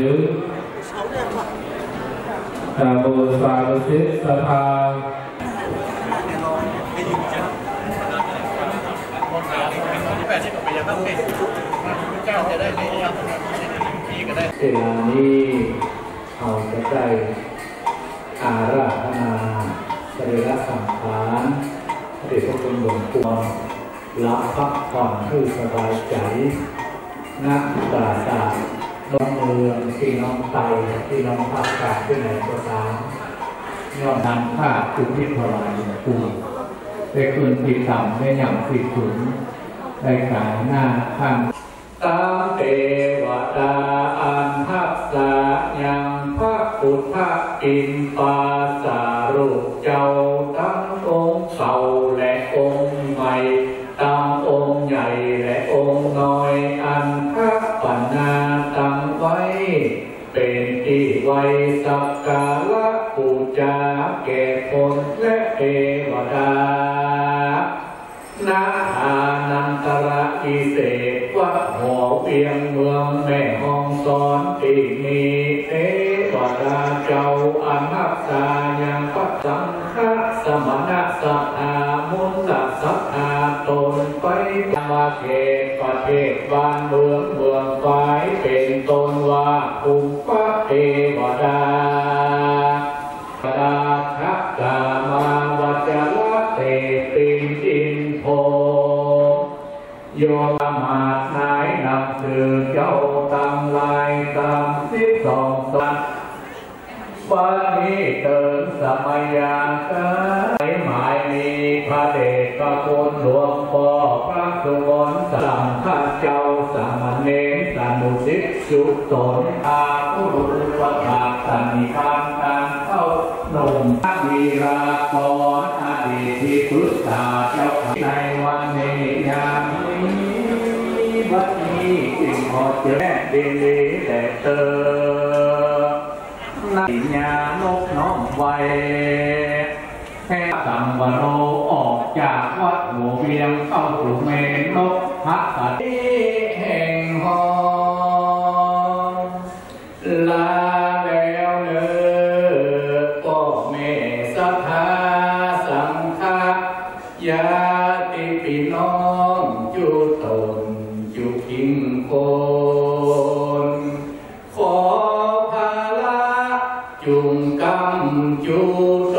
บูชาดุสิตสถานเวลานี้เอาจะได้อาราธนาสรีระสังขารพระเดชพระคุณหลวงปู่รับพักผ่อนให้สบายใจนักปราชญ์น้องเมืองที่น้องไตที่น้องภาคกลางที่ไหนก็ตามยอดนำค่าคุณพิพลายหลวงปู่ได้คืนที่ต่ำได้อย่างสิทธุนได้กายหน้าข้างตามเทวดาอันทักษะยังพระพุทธอินปาสารูปเจ้าทั้งองค์เก่าและองค์ใหม่ตั้งองค์ใหญ่และองค์น้อยอันทักปนาตั้งไว้เป็นที่ไว้สักการะบูชาแก่คนและเทวดานาอานันตระอิเศษวัดหอเวียงเมืองแม่ฮ่องสอนที่มีเทวดาเจ้าอันรักษาอย่างพระสังฆสมณะสัทธามุนละสัทธาตนไปมาเขตประเทศบ้านเมืองฝ่ายเป็นตนว่าภูมิพระเทวดาดาทักกามาวัจระเตติอินโพโยมาหายนำถือเจ้าตั้งลายตามที่สองสัตวันนี้เติมสมัยยากาหมายมีพระเดชพระคุณหลวงพ่อพระสุวรรณสังฆเจ้าสามเณรสานุสิทธิสุตนอาผู้รู้วัฏสันนิพานการเข้าหนุ่มวีรากรอดีตที่พุทธาเจ้าในวันนี้ยามนี้วันนี้จึงขอเจริญดีแต่เธอนาญานกน้องไว้ให้สังวโรออกจากวัดหัวเวียงเข้าสู่เมนนกพระปฏิแห่งหอลาแล้วเนอก็เมสทาสังฆญาติพี่น้องจุตนจุกิงโคนขอภาละจุงกำจุโต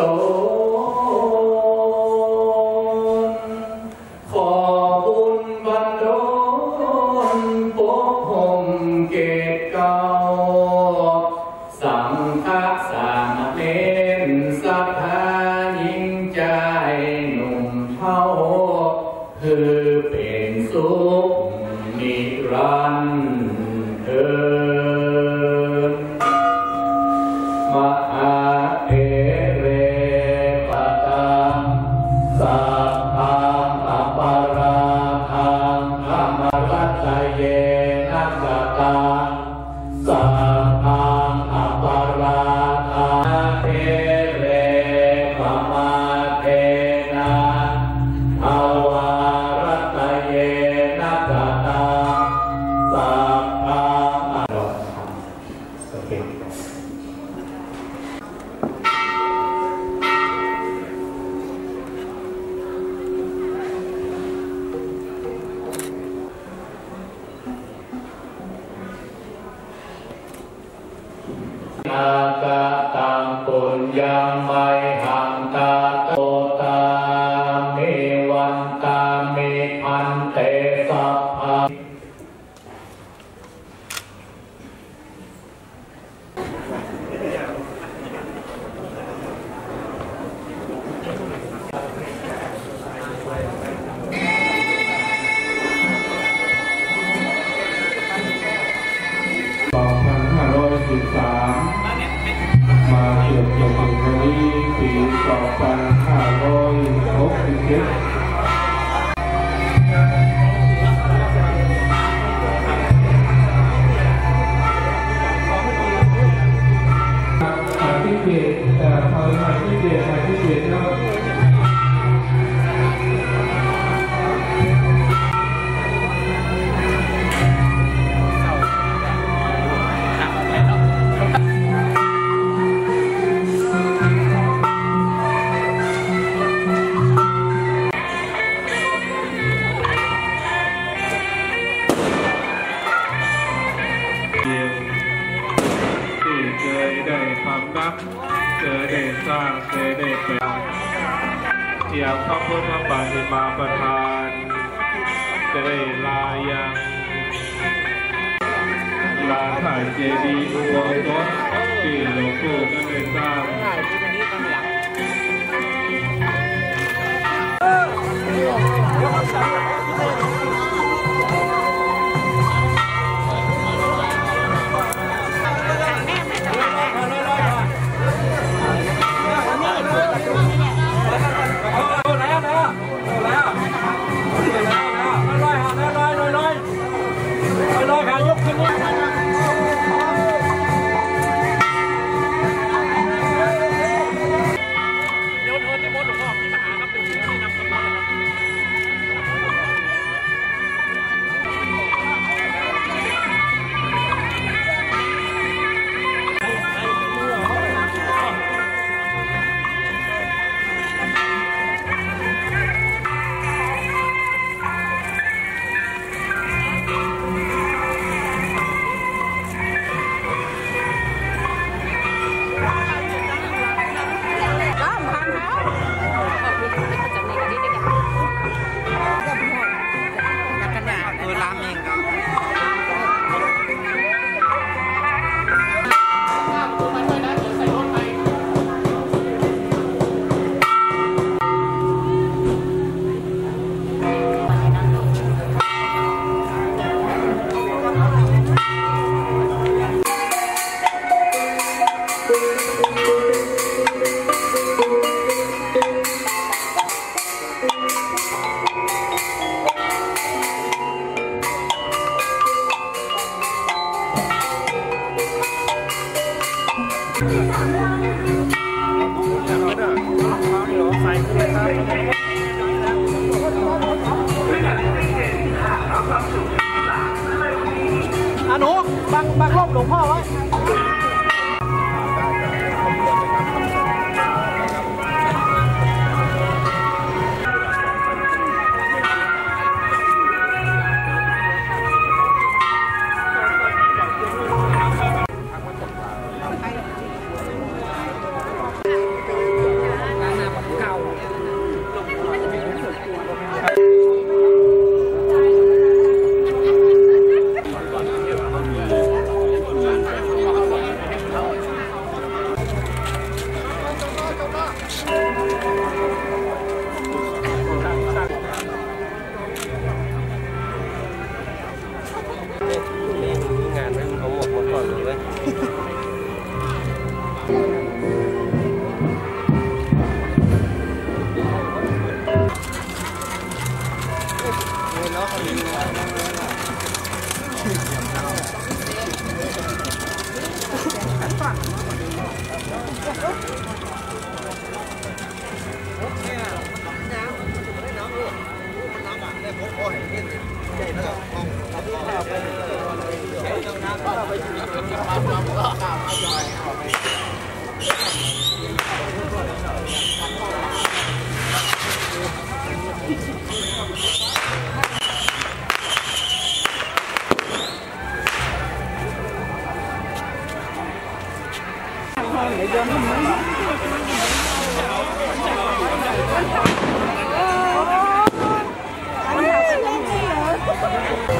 ขอบุญบันดลปกห่มเกศเก่าสังฆสามเณรสัทธายิ่งใจหนุ่มเท่าคือเป็นสุขนิรันดร์เถิดมหาเถเรปตังสัพพังอปาราคังอมรัตเยนะกตังสัพพังอปาราคังเถเรปมาเทนะภวารัตเยนะกตังสัพพังโอเคอากาตังปุญญังไมหังตาโตตาเมวันตาเมพันเตสัพพะมาเกือบจะถึงวันนี้ปี2567ที่เกียรติเขามาที่เกียรติแล้วอย่างพระพุทธปฏิมาประธานจะได้ลายังลาถ่ายเจดีย์อุโบสถที่หลวงปู่ท่านได้สร้างหนูบังร่มหลวงพ่อไว้ Hãy subscribe cho kênh Ghiền Mì Gõ để không bỏ lỡ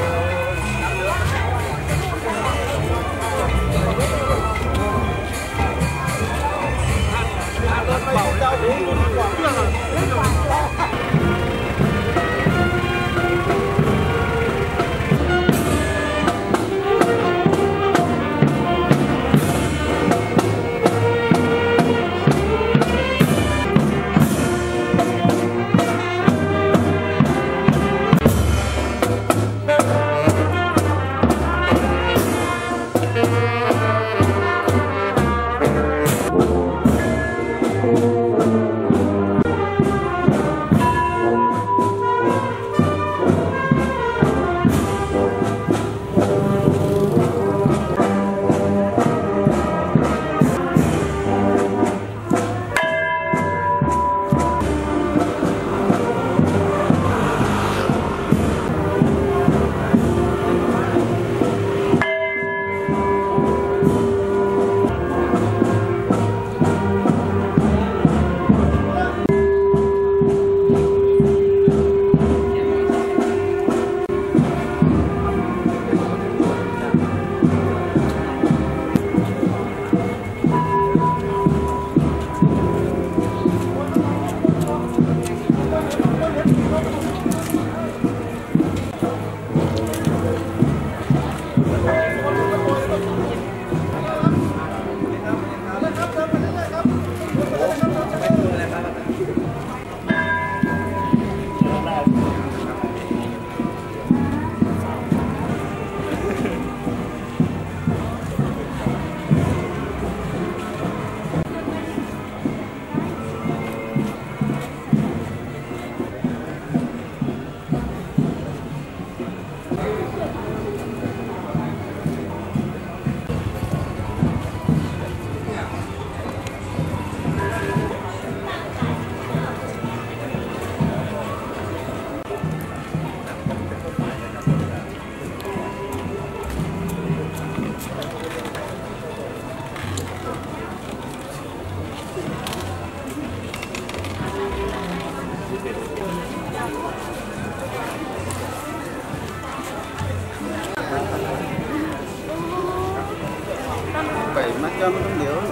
cho mình không hiểu.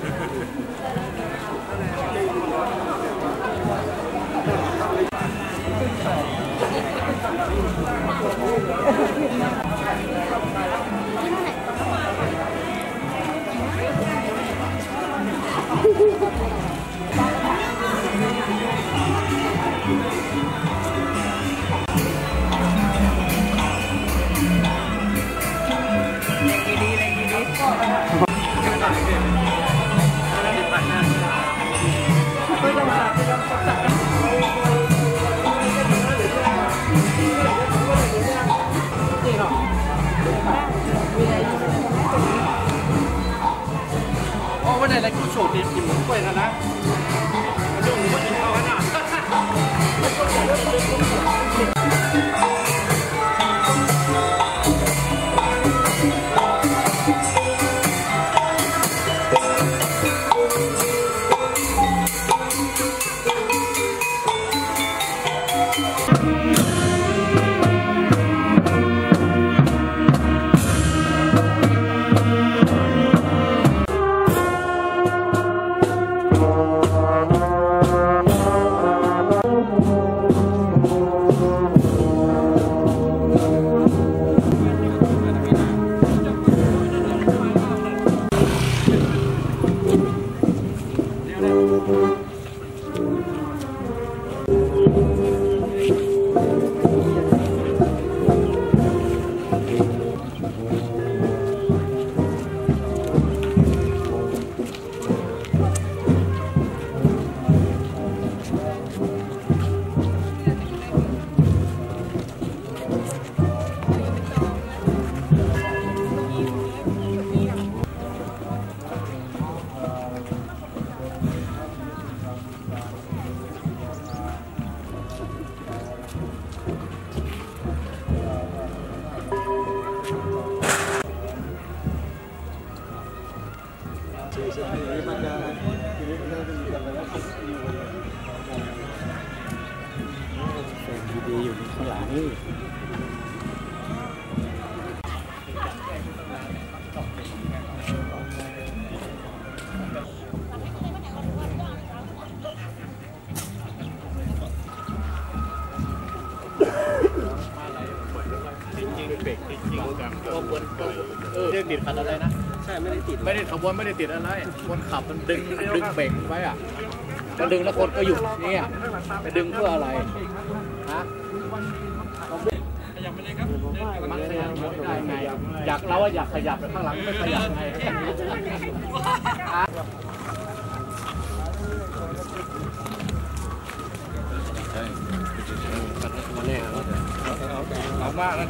Cái này là cái sổ tiền thì muốn quay ra đó. Cái đường nó chỉ cao hơn à? Điอยู่ข้างหลังนี่เรียกติดขัดอะไรนะใช่ไม่ได้ติดขบวนไม่ได้ติดอะไรคนขับมันดึงเบรกไว้อ่ะมันดึงแล้วคนก็หยุดเนี่ยไปดึงเพื่ออะไรฮะขยับไปเลยครับมันขยับไม่ได้ไงอยากเราอยากขยับแต่ข้างหลังไม่ขยับไงมาแน่เรามากแล้ว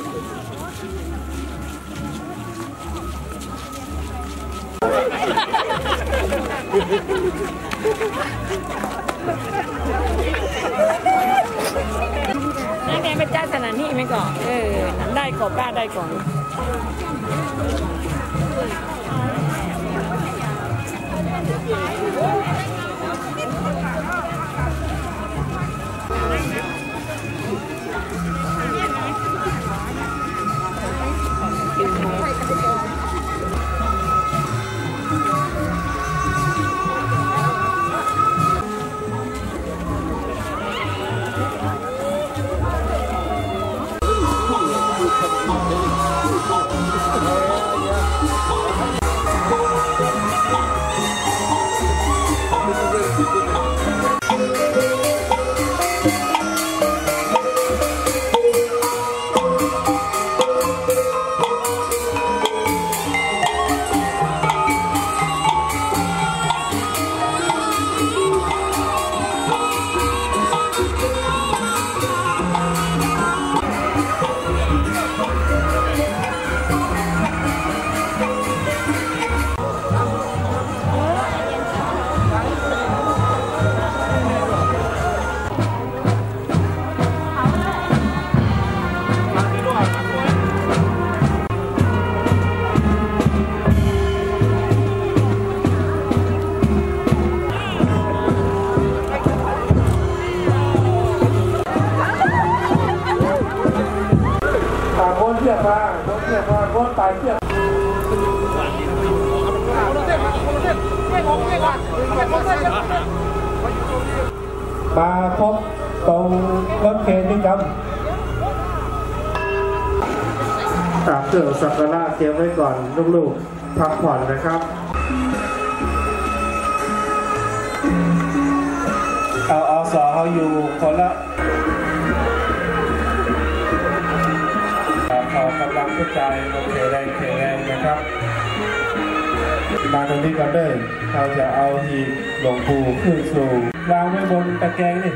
นั่นไงเป็นเจ้าสถานที่ไม่ก่อนนั้นได้ก่อนป้าได้ก่อนเทียบมาโคตรตายเทียบมาพบตรงรถเคนนี่ครับเครื่องสักการะเตรียมไว้ก่อนลูกๆพักผ่อนนะครับเอาสอเขาอยู่คนละขอกำลังใจโอเคแรงนะครับมาตรงนี้ก่อนเลยเราจะเอาหีบหลวงปู่ขึ้นสู่วางไว้บนตะแกรงนี่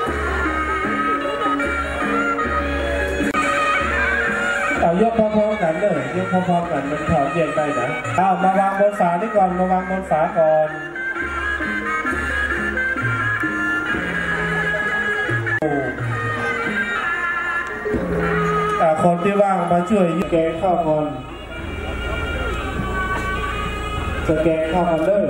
ยกพร้อมๆกันเลยยกพร้อมๆกันมันถอดแยกได้นะมาวางบนฝานี่ก่อนมาวางบนฝาก่อนคนที่ว่างมาช่วยแกงข้าวก่อนจะแกงข้าวกันเลย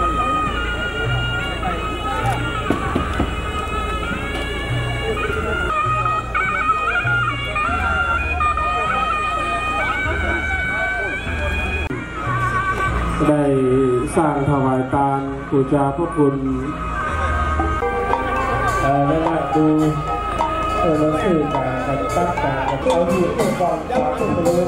ได้สร้างถวายทานบูชาพระคุณได้ดูเราสื่อการตั้งการเอาที่ตัวก่อนจากตัวเลย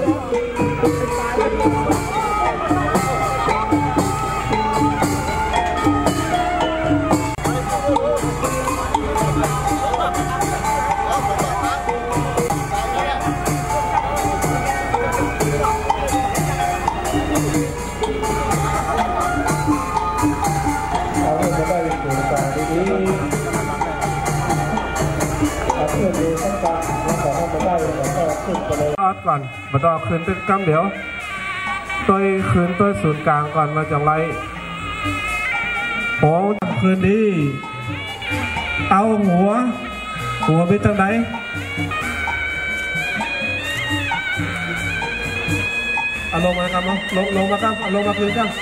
ก่อนมาต่อคืนตึกกำเดี๋ยวตัวคืนตัวศูนย์กลางก่อนมาจังไรโอ้คืนนี้เอาหัวไปทางไหนเอาลงมาครับลงมาครับเอาลงมาคืนกัน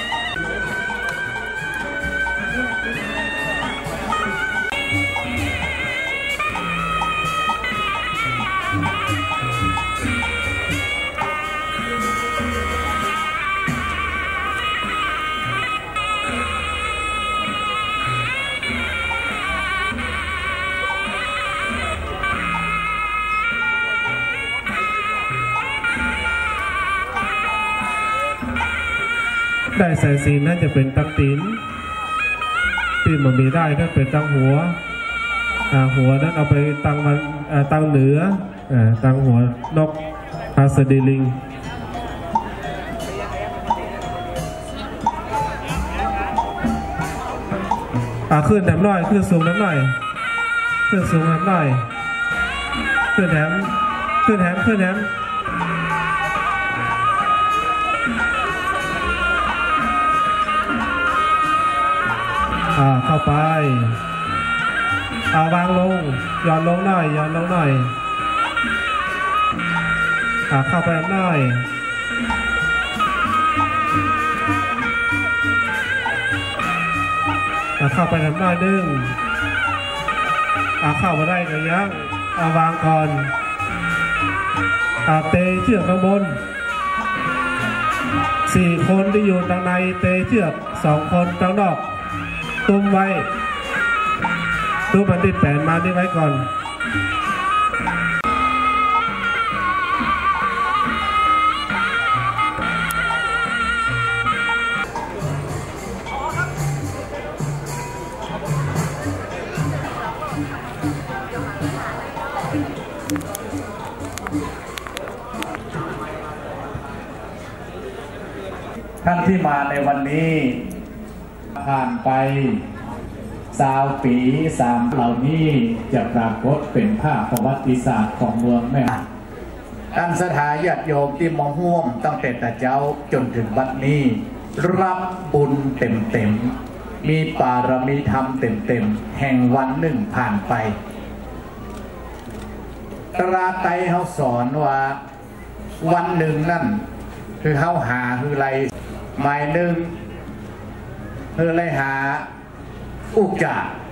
ได้สายสีน่าจะเป็นตังตีนที่มันมีได้ถ้าเป็นตังหัวหัวนั้นเอาไปตังเหนือตังหัวนกฮาสดีลิงขึ้นแถมหน่อยขึ้นสูงแถมหน่อยขึ้นสูงแถมหน่อยขึ้นแถมเข้าไปวางลงย้อนลงหน่อยเข้าไปหน่อยเข้าไปทำหน่อยดึงเข้ามาได้ก็ยังวางก่อนเตะเชือกข้างบน4 คนที่อยู่ทางในเตะเชือก2 คนทางนอกตุ้มไว้ตุ้มมันติดแปนมาได้ไว้ก่อนท่านที่มาในวันนี้ผ่านไป20 ปี3เหล่านี้จะปรากฏเป็นภาพประวัติศาสตร์ของเมืองแม่ท่านสถาญาติโยมที่มาห่วมตั้งแต่แต่เจ้าจนถึงบัดนี้รับบุญเต็มมีปารมีธรรมเต็มแห่งวันหนึ่งผ่านไปตราไตรเขาสอนว่าวันหนึ่งนั่นคือเขาหาคืออะไรหมายหนึ่งคืออะไรหาอุกจา